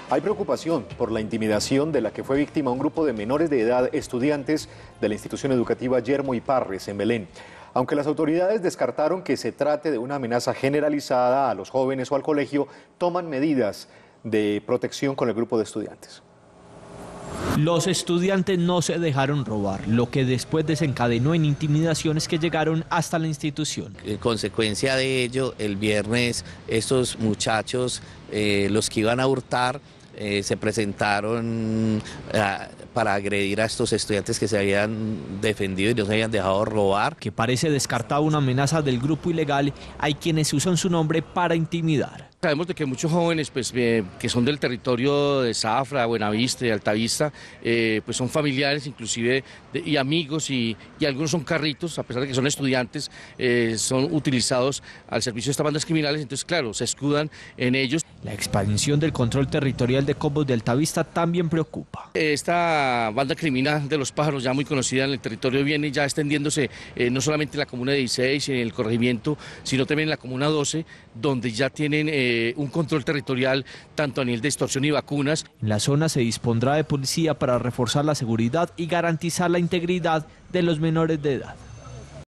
Hay preocupación por la intimidación de la que fue víctima un grupo de menores de edad, estudiantes de la institución educativa Yermo y Parres en Belén. Aunque las autoridades descartaron que se trate de una amenaza generalizada a los jóvenes o al colegio, toman medidas de protección con el grupo de estudiantes. Los estudiantes no se dejaron robar, lo que después desencadenó en intimidaciones que llegaron hasta la institución. En consecuencia de ello, el viernes estos muchachos, los que iban a hurtar, se presentaron para agredir a estos estudiantes que se habían defendido y no se habían dejado robar. Que parece descartada una amenaza del grupo ilegal, hay quienes usan su nombre para intimidar. Sabemos de que muchos jóvenes que son del territorio de Zafra, Buenavista, de Altavista, pues son familiares inclusive y amigos y algunos son carritos, a pesar de que son estudiantes, son utilizados al servicio de estas bandas criminales, entonces claro, se escudan en ellos. La expansión del control territorial de combos de Altavista también preocupa. Esta banda criminal de los pájaros, ya muy conocida en el territorio, viene ya extendiéndose no solamente en la comuna 16 y en el corregimiento, sino también en la comuna 12, donde ya tienen un control territorial tanto a nivel de extorsión y vacunas. En la zona se dispondrá de policía para reforzar la seguridad y garantizar la integridad de los menores de edad.